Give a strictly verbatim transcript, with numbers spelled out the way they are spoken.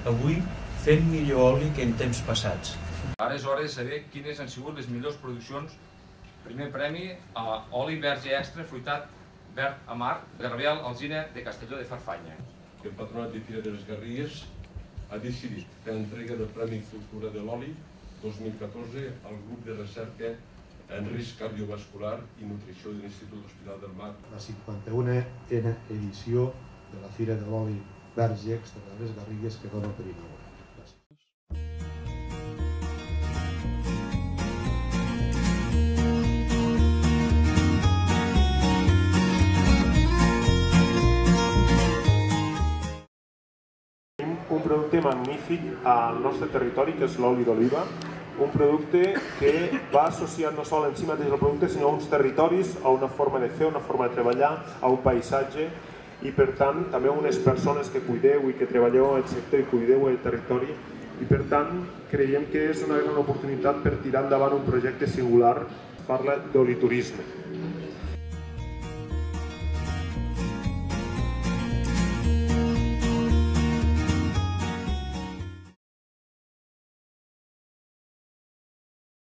avui fent millor oli que en temps passats. Ara és hora de saber quines han sigut les millors produccions. Primer premi a oli verge extra fruitat verd amar de Gabriel Alsina de Castelló de Farfanya. El Patronat de Fira de les Garrigues ha decidit fer entrega del Premi Cultura de l'Oli dos mil catorze al grup de recerca en risc cardiovascular i nutrició de l'Institut Hospital del Mar. La cinquanta-una edició de la Fira de l'Oli verge extra de les Garrigues que dona per inaugurar. Un producte magnífic al nostre territori, que és l'oli d'oliva, un producte que va associat no sol en si mateix al producte, sinó a uns territoris, a una forma de fer, a una forma de treballar, a un paisatge, i per tant també a unes persones que cuideu i que treballeu al sector i cuideu el territori, i per tant creiem que és una gran oportunitat per tirar endavant un projecte singular, parla d'oliturisme.